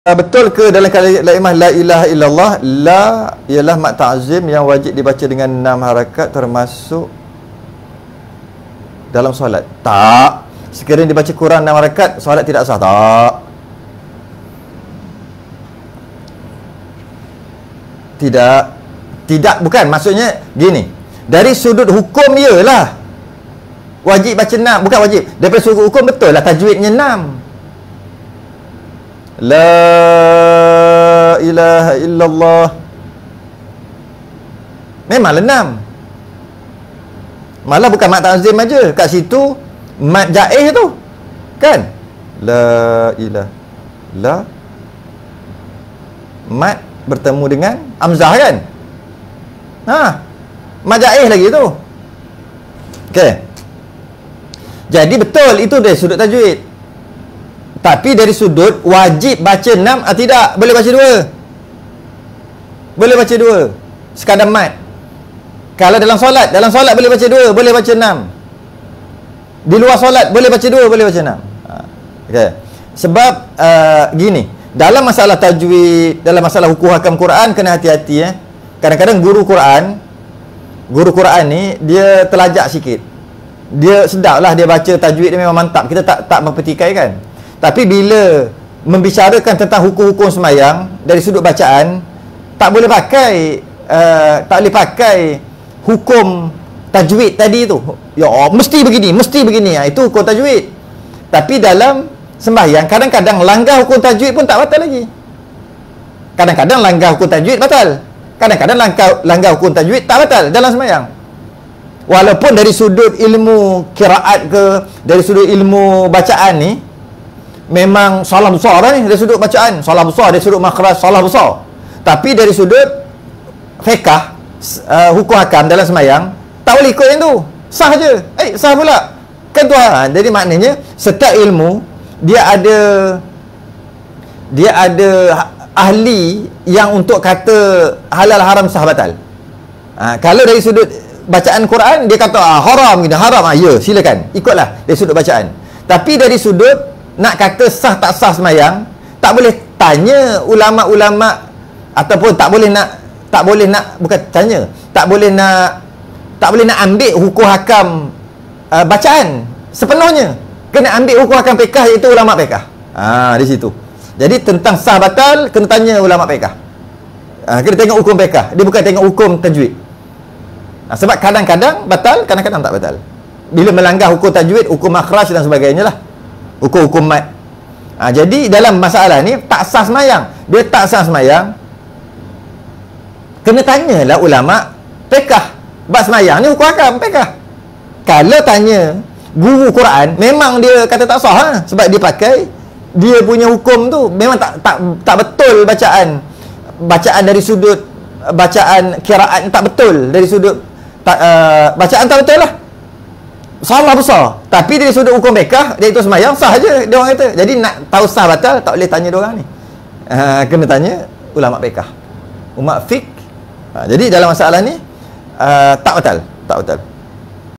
Betul ke dalam kalimah la ilaha illallah, la ialah mat ta'zim yang wajib dibaca dengan 6 harakat termasuk dalam solat? Tak. Sekiranya dibaca kurang 6 harakat, solat tidak sah. Tak. Tidak, bukan. Maksudnya gini, dari sudut hukum ialah wajib baca 6, bukan wajib. Daripada sudut hukum betul lah tajwidnya 6. La ilaha illallah memanglah 6. Malah bukan mat ta'zim aja, kat situ mat jaih tu kan, la ilah, la mat bertemu dengan hamzah kan, mat jaih lagi tu. Okey, jadi betul itu dari sudut tajwid. Tapi dari sudut wajib baca 6 atau tidak? Boleh baca 2. Boleh baca 2. Sekadar mat. Kalau dalam solat boleh baca 2, boleh baca 6. Di luar solat boleh baca 2, boleh baca 6. Okey. Sebab gini, dalam masalah tajwid, dalam masalah hukum hakam Quran kena hati-hati Kadang-kadang guru Quran ni dia telajak sikit. Dia sedaplah dia baca tajwid dia memang mantap. Kita tak mempertikai kan. Tapi bila membicarakan tentang hukum-hukum semayang dari sudut bacaan, tak boleh pakai hukum tajwid tadi tu. Ya, mesti begini. Itu hukum tajwid. Tapi dalam sembahyang kadang-kadang langgar hukum tajwid pun tak batal lagi. Kadang-kadang langgar hukum tajwid batal. Kadang-kadang langgar hukum tajwid tak batal dalam sembahyang. Walaupun dari sudut ilmu qiraat ke, dari sudut ilmu bacaan ni memang salah besar ni dari sudut bacaan, salah besar dari sudut makhraj, salah besar. Tapi dari sudut fiqh, hukum hakam dalam semayang tak boleh ikut yang tu. Sah je. Sah pula. Kan tu. Jadi maknanya setiap ilmu dia ada ahli yang untuk kata halal haram sah batal. Kalau dari sudut bacaan Quran dia kata haram gini, haram. Ya, silakan. Ikutlah dari sudut bacaan. Tapi dari sudut nak kata sah tak sah semayang, tak boleh tanya ulama-ulama, ataupun tak boleh nak ambil hukum hakam bacaan sepenuhnya. Kena ambil hukum hakam fiqh, iaitu ulama fiqh. Di situ. Jadi tentang sah batal kena tanya ulama fiqh. Kena tengok hukum fiqh, dia bukan tengok hukum tajwid. Sebab kadang-kadang batal, kadang-kadang tak batal. Bila melanggar hukum tajwid, hukum makhraj dan sebagainya lah, hukum-hukum mat. Jadi dalam masalah ni tak sah semayang. Dia tak sah semayang, kena tanyalah ulama fiqh. Bab semayang ni hukum hakam fiqh. Kalau tanya guru Quran, memang dia kata tak sah sebab dia pakai dia punya hukum tu memang tak betul bacaan dari sudut bacaan qiraat tak betul, dari sudut bacaan tak betul lah, salah besar. Tapi dari sudut hukum fiqh, dia itu semayang sah je, dia orang kata. Jadi nak tahu sah batal tak boleh tanya dia orang ni, kena tanya ulama fiqh, umat fiqh. Jadi dalam masalah ni tak batal.